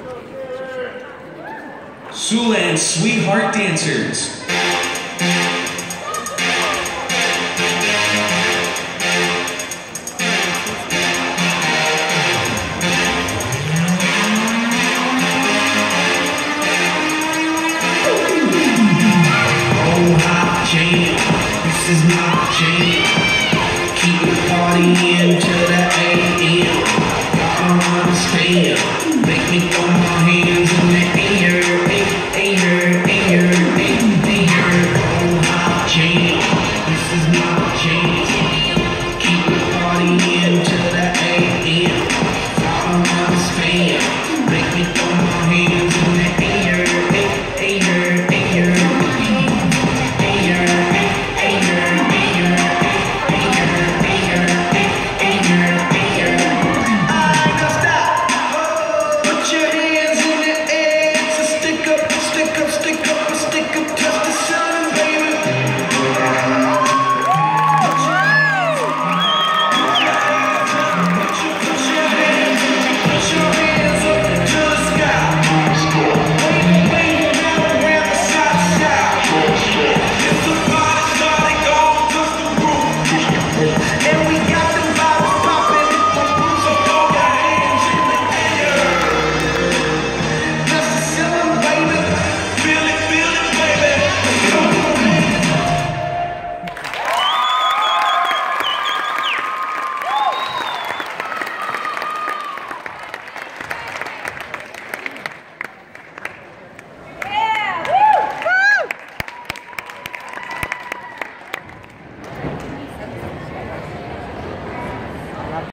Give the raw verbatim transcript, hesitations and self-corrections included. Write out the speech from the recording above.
Sioux and Sweetheart Dancers. Jam, this is my jam. Keep the party into the A M. I don't understand. Make me go